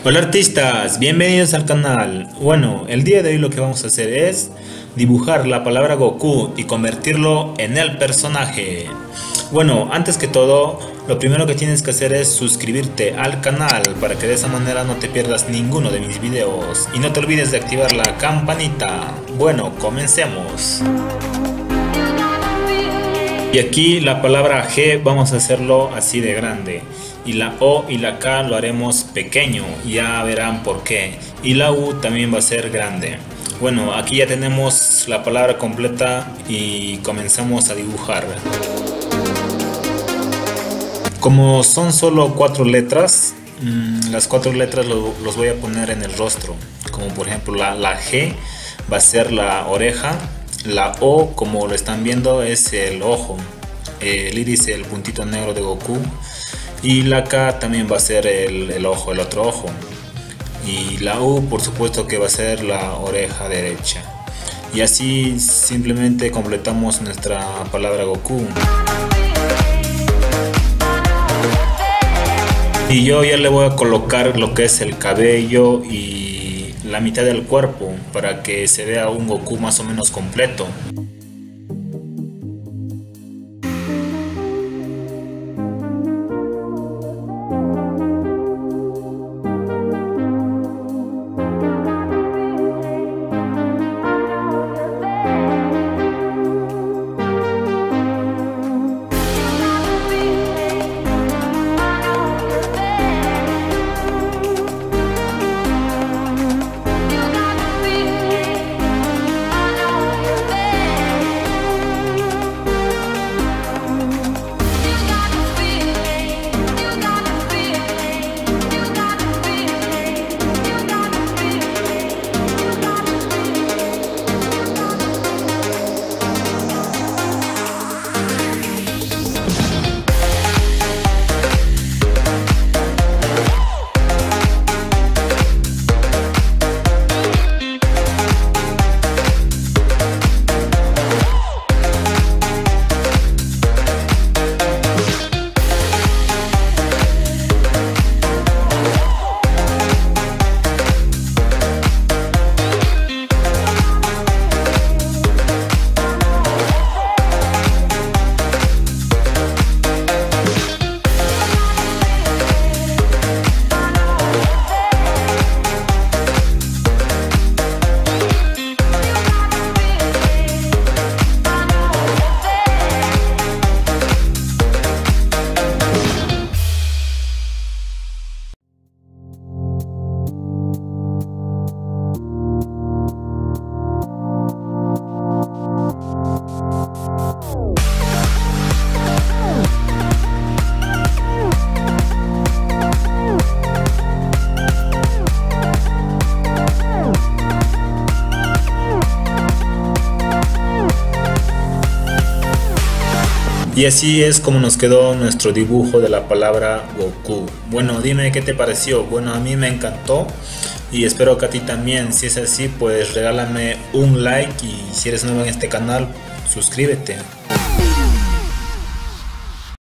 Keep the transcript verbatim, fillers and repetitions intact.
Hola artistas, bienvenidos al canal. Bueno, el día de hoy lo que vamos a hacer es dibujar la palabra Goku y convertirlo en el personaje. Bueno, antes que todo, lo primero que tienes que hacer es suscribirte al canal para que de esa manera no te pierdas ninguno de mis videos. Y no te olvides de activar la campanita. Bueno, comencemos. Y aquí la palabra G vamos a hacerlo así de grande. Y la O y la K lo haremos pequeño, ya verán por qué. Y la U también va a ser grande. Bueno, aquí ya tenemos la palabra completa y comenzamos a dibujar. Como son solo cuatro letras, las cuatro letras lo, los voy a poner en el rostro. Como por ejemplo la, la G va a ser la oreja. La O, como lo están viendo, es el ojo. El iris, el puntito negro de Goku. Y la K también va a ser el, el ojo, el otro ojo. Y la U, por supuesto, que va a ser la oreja derecha. Y así simplemente completamos nuestra palabra Goku. Y yo ya le voy a colocar lo que es el cabello y la mitad del cuerpo para que se vea un Goku más o menos completo. Y así es como nos quedó nuestro dibujo de la palabra Goku. Bueno, dime qué te pareció. Bueno, a mí me encantó y espero que a ti también. Si es así, pues regálame un like y si eres nuevo en este canal, suscríbete.